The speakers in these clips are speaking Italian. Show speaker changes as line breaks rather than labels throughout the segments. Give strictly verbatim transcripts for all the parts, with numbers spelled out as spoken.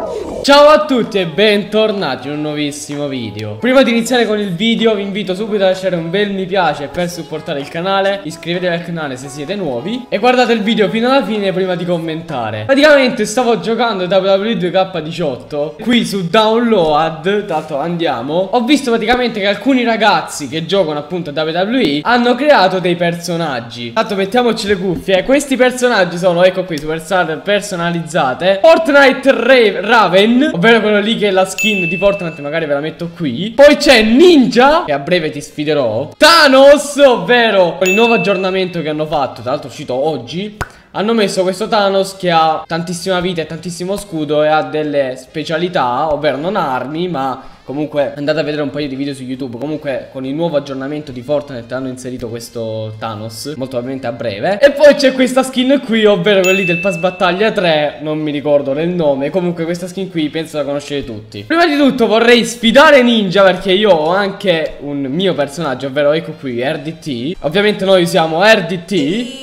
Ciao a tutti e bentornati in un nuovissimo video. Prima di iniziare con il video vi invito subito a lasciare un bel mi piace per supportare il canale. Iscrivetevi al canale se siete nuovi e guardate il video fino alla fine prima di commentare. Praticamente stavo giocando W W E due K diciotto qui su Download. Tanto andiamo. Ho visto praticamente che alcuni ragazzi che giocano appunto a W W E hanno creato dei personaggi. Tanto mettiamoci le cuffie. Questi personaggi sono, ecco qui, superstar personalizzate. Fortnite Ra Raven, ovvero quello lì che è la skin di Fortnite, magari ve la metto qui. Poi c'è Ninja, che a breve ti sfiderò. Thanos, ovvero il nuovo aggiornamento che hanno fatto, tra l'altro uscito oggi. Hanno messo questo Thanos che ha tantissima vita e tantissimo scudo e ha delle specialità, ovvero non ha armi, ma comunque andate a vedere un paio di video su YouTube. Comunque con il nuovo aggiornamento di Fortnite hanno inserito questo Thanos, molto probabilmente a breve. E poi c'è questa skin qui, ovvero quelli del Pass Battaglia tre, non mi ricordo il nome. Comunque questa skin qui penso la conoscete tutti. Prima di tutto vorrei sfidare Ninja, perché io ho anche un mio personaggio, ovvero ecco qui, R D T. Ovviamente noi siamo R D T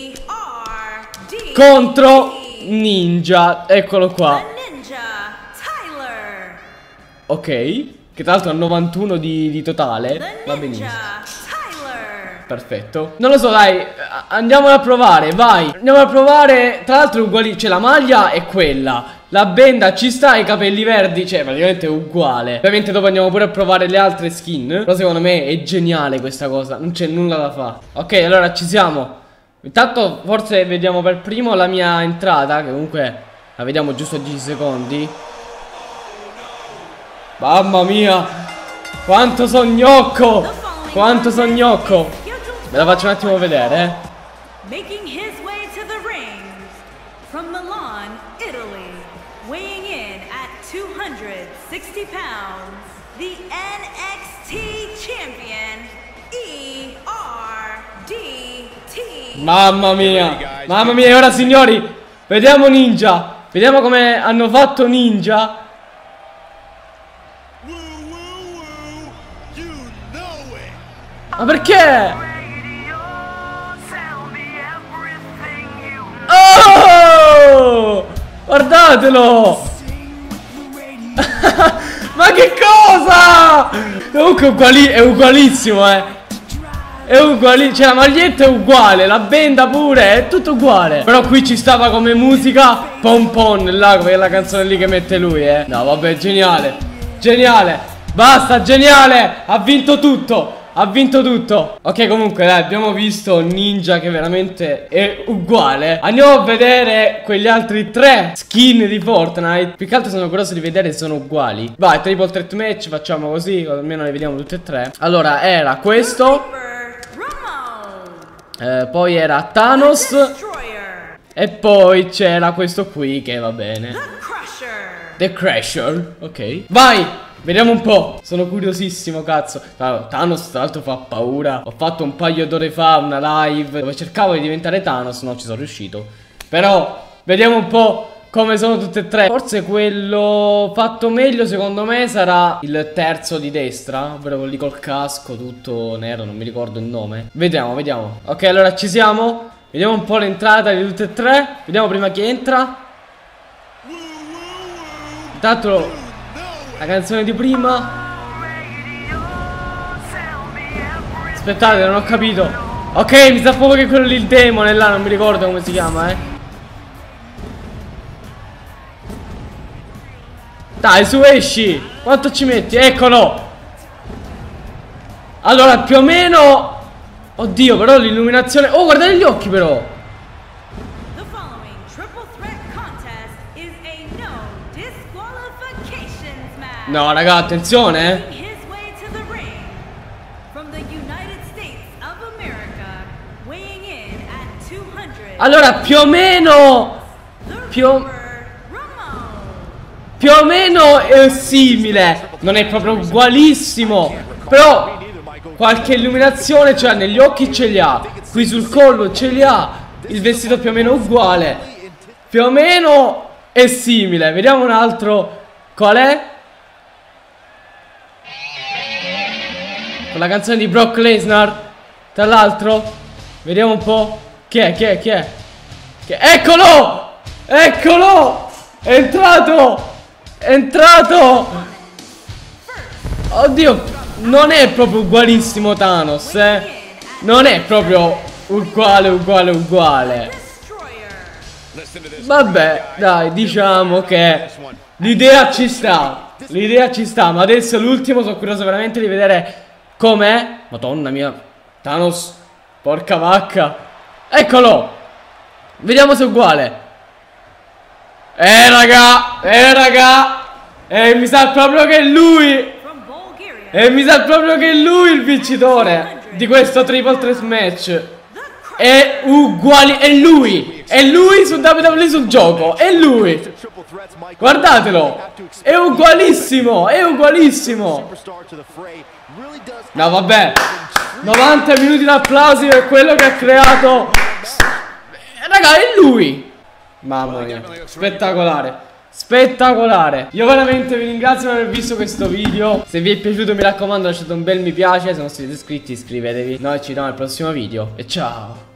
contro Ninja, eccolo qua. Ok, che tra l'altro ha novantuno di, di totale. Va benissimo. Perfetto. Non lo so, dai, andiamola a provare, vai. Andiamo a provare. Tra l'altro è uguale, cioè la maglia è quella, la benda ci sta, i capelli verdi, cioè praticamente è uguale. Ovviamente dopo andiamo pure a provare le altre skin. Però secondo me è geniale questa cosa, non c'è nulla da fare. Ok, allora ci siamo. Intanto forse vediamo per primo la mia entrata, che comunque la vediamo giusto a dieci secondi. Mamma mia, quanto so gnocco, quanto so gnocco. Ve la faccio un attimo vedere, eh.
Making his way to the ring from Milan, Italy, weighing in at two hundred sixty pounds, the N X T champion E R D T.
Mamma mia, mamma mia, e ora signori, vediamo Ninja. Vediamo come hanno fatto Ninja. Ma perché? Oh! Guardatelo! Ma che cosa? Comunque uguali è ugualissimo, eh. È uguale, cioè la maglietta è uguale, la benda pure, è tutto uguale. Però qui ci stava come musica Pon Pon, là, quella canzone lì che mette lui, eh. No, vabbè, geniale. Geniale. Basta, geniale. Ha vinto tutto. Ha vinto tutto. Ok, comunque dai, abbiamo visto Ninja che veramente è uguale. Andiamo a vedere quegli altri tre skin di Fortnite. Più che altro sono curioso di vedere se sono uguali. Vai, triple threat match, facciamo così, almeno le vediamo tutte e tre. Allora, era questo, eh, poi era Thanos, e poi c'era questo qui che va bene, The Crusher. Ok, vai, vediamo un po'. Sono curiosissimo, cazzo. Thanos tra l'altro fa paura. Ho fatto un paio d'ore fa una live dove cercavo di diventare Thanos, non ci sono riuscito. Però vediamo un po' come sono tutte e tre. Forse quello fatto meglio secondo me sarà il terzo di destra, ovvero quello lì col casco tutto nero, non mi ricordo il nome. Vediamo, vediamo. Ok, allora ci siamo. Vediamo un po' l'entrata di tutte e tre. Vediamo prima chi entra. Intanto la canzone di prima. Aspettate, non ho capito. Ok, mi sa proprio che quello lì, il demone là, non mi ricordo come si chiama, eh. Dai, su, esci. Quanto ci metti? Eccolo. Allora, più o meno. Oddio, però l'illuminazione. Oh, guardate gli occhi però. No, raga, attenzione, eh. Allora, più o meno Più Più o meno è simile. Non è proprio ugualissimo, però qualche illuminazione, cioè negli occhi ce li ha, qui sul collo ce li ha. Il vestito più o meno uguale. Più o meno è simile. Vediamo un altro. Qual è? Con la canzone di Brock Lesnar, tra l'altro. Vediamo un po'. Chi è? Chi è? Chi è? Chi è? Eccolo! Eccolo! È entrato! È entrato! Oddio, non è proprio ugualissimo Thanos, eh. Non è proprio uguale, uguale, uguale. Vabbè, dai, diciamo che l'idea ci sta. L'idea ci sta, ma adesso l'ultimo sono curioso veramente di vedere com'è. Madonna mia, Thanos, porca vacca. Eccolo. Vediamo se è uguale. Eh raga, eh raga. E mi sa proprio che è lui. E mi sa proprio che è lui il vincitore di questo triple threat match. È uguale, è lui. È lui su W W E sul gioco. È lui. Guardatelo. È ugualissimo. È ugualissimo. No vabbè, novanta minuti di applausi per quello che ha creato. Raga, è lui. Mamma mia, spettacolare. Spettacolare. Io veramente vi ringrazio per aver visto questo video. Se vi è piaciuto mi raccomando lasciate un bel mi piace. Se non siete iscritti iscrivetevi. Noi ci vediamo al prossimo video e ciao.